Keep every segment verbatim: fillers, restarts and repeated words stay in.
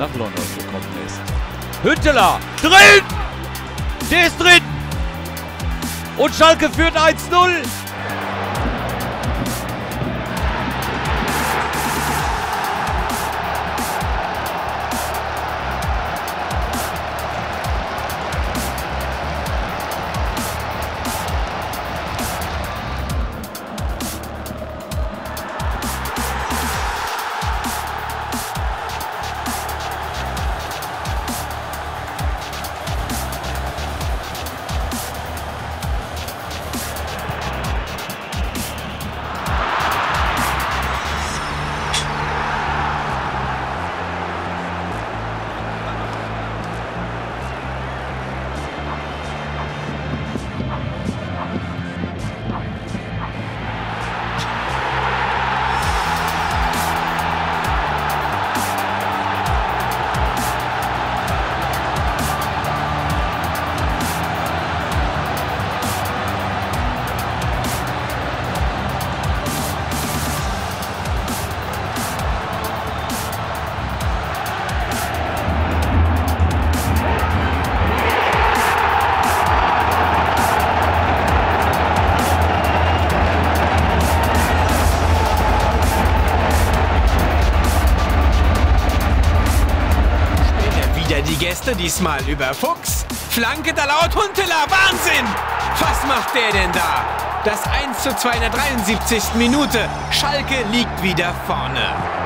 nach London gekommen ist. Hünteler, drin! Der ist drin! Und Schalke führt eins null. Die Gäste diesmal über Fuchs. Flanke da laut Huntelaar. Wahnsinn! Was macht der denn da? Das eins zu zwei in der dreiundsiebzigsten Minute. Schalke liegt wieder vorne.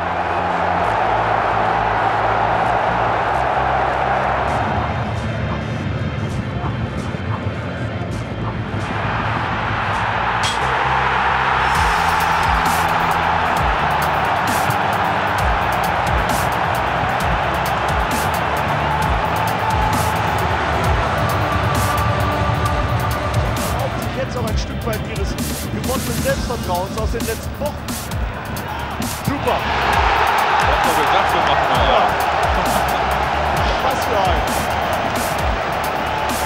Auch ein Stück weit ihres gewonnenen Selbstvertrauens aus den letzten Wochen. Super. Was soll wir das so machen, ja. Was für ein.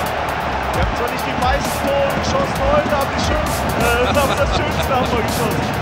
Wir haben zwar nicht die meisten Tore geschossen heute, aber die schönsten, äh, das schönste haben wir geschossen.